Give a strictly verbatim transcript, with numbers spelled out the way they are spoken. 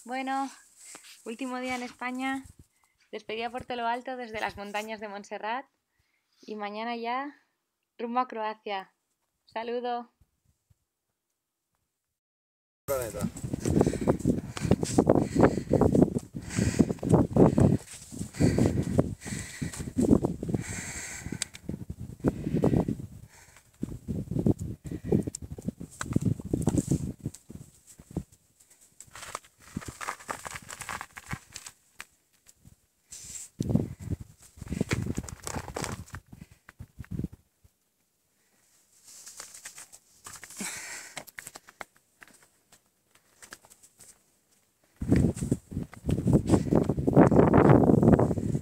Bueno, último día en España, despedida por todo lo alto desde las montañas de Montserrat y mañana ya rumbo a Croacia. Saludo. Planeta.